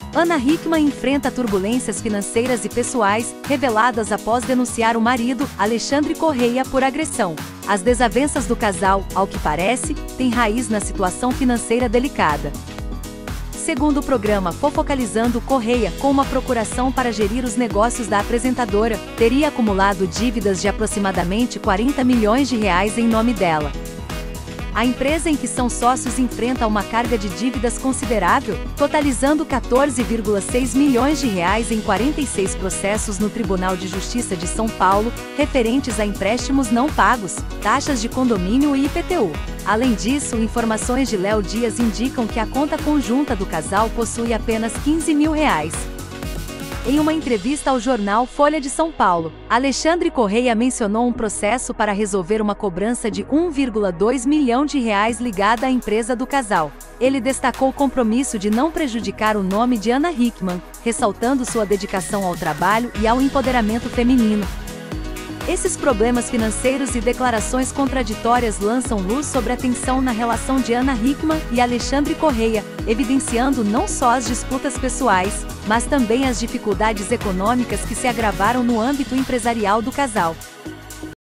Ana Hickman enfrenta turbulências financeiras e pessoais, reveladas após denunciar o marido, Alexandre Correia, por agressão. As desavenças do casal, ao que parece, têm raiz na situação financeira delicada. Segundo o programa Fofocalizando, Correia, com uma procuração para gerir os negócios da apresentadora, teria acumulado dívidas de aproximadamente R$ 40 milhões em nome dela. A empresa em que são sócios enfrenta uma carga de dívidas considerável, totalizando R$ 14,6 milhões em 46 processos no Tribunal de Justiça de São Paulo, referentes a empréstimos não pagos, taxas de condomínio e IPTU. Além disso, informações de Léo Dias indicam que a conta conjunta do casal possui apenas R$ 15 mil. Em uma entrevista ao jornal Folha de São Paulo, Alexandre Correia mencionou um processo para resolver uma cobrança de R$ 1,2 milhão ligada à empresa do casal. Ele destacou o compromisso de não prejudicar o nome de Ana Hickman, ressaltando sua dedicação ao trabalho e ao empoderamento feminino. Esses problemas financeiros e declarações contraditórias lançam luz sobre a tensão na relação de Ana Hickman e Alexandre Correia, evidenciando não só as disputas pessoais, mas também as dificuldades econômicas que se agravaram no âmbito empresarial do casal.